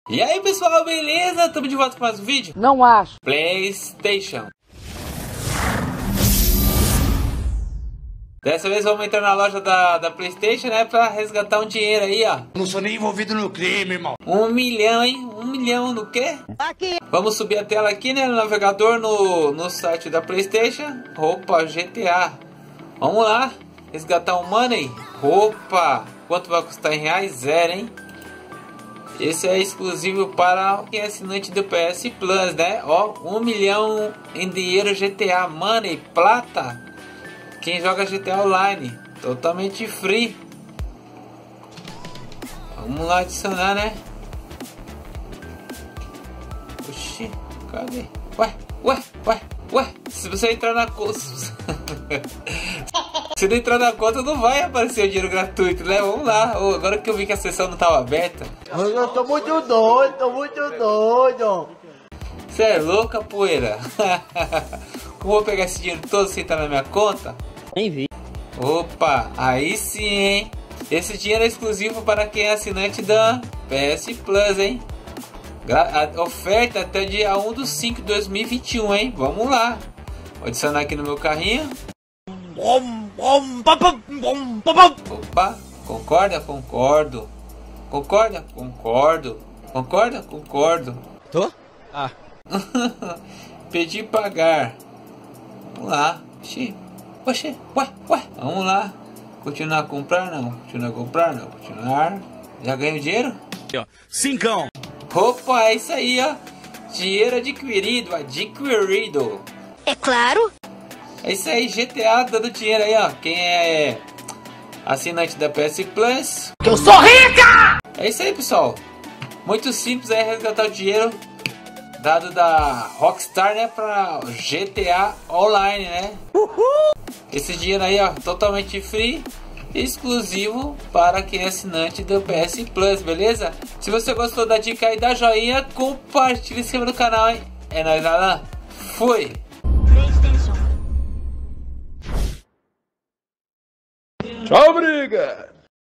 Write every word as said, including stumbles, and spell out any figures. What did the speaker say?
E aí pessoal, beleza? Estamos de volta com mais um vídeo? Não acho. PlayStation. Dessa vez vamos entrar na loja da, da PlayStation, né? Pra resgatar um dinheiro aí, ó. Não sou nem envolvido no crime, irmão. Um milhão, hein? Um milhão no quê? Aqui. Vamos subir a tela aqui, né? No navegador, no, no site da PlayStation. Opa, G T A. Vamos lá. Resgatar um money. Opa. Quanto vai custar em reais? Zero, hein? Esse é exclusivo para quem é assinante do P S Plus, né? Ó, um milhão em dinheiro G T A Money, plata. Quem joga G T A Online, totalmente free. Vamos lá adicionar, né? Oxi, cadê? Ué, ué, ué, ué. Se você entrar na conta... Se não entrar na conta, não vai aparecer o dinheiro gratuito, né? Vamos lá. Oh, agora que eu vi que a sessão não estava aberta. Eu tô muito doido, tô muito doido. Você é louca, poeira? Como vou pegar esse dinheiro todo sem estar na minha conta? Nem vi. Opa, aí sim, hein? Esse dinheiro é exclusivo para quem é assinante da P S Plus, hein? A oferta até o dia um de cinco de dois mil e vinte e um, hein? Vamos lá. Vou adicionar aqui no meu carrinho. Opa, concorda? Concordo. Concorda? Concordo. Concorda? Concordo. Tô? Ah. Pedir pagar. Vamos lá. Oxi. Oxi. Ué, ué. Vamos lá. Continuar a comprar? Não. Continuar a comprar? Não. Continuar. Já ganhei dinheiro? Aqui, ó. Cincão. Opa, é isso aí, ó. Dinheiro adquirido. Adquirido. É claro. É isso aí, G T A dando dinheiro aí, ó. Quem é assinante da P S Plus. Que eu sou rica! É isso aí, pessoal. Muito simples é resgatar o dinheiro dado da Rockstar, né? Pra G T A Online, né? Uhul! Esse dinheiro aí, ó, totalmente free. Exclusivo para quem é assinante do P S Plus, beleza? Se você gostou da dica aí, dá joinha, compartilha, se inscreva no canal, hein? É nóis, Alan. Fui! PlayStation. Tchau, briga!